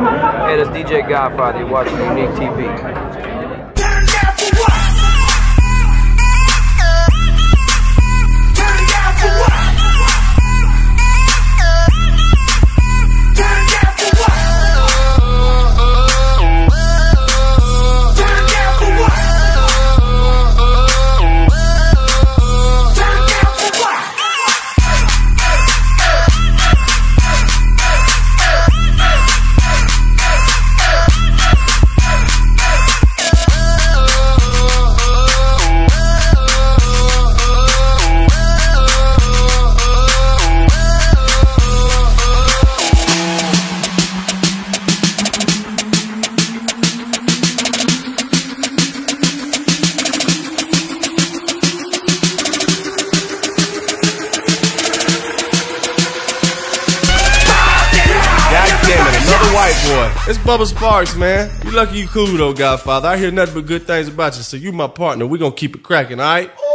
Hey, that's DJ Godfather. You're watching Uneek TV. It's Bubba Sparks, man. You lucky you cool though, Godfather. I hear nothing but good things about you, so you my partner. We gonna keep it cracking, all right?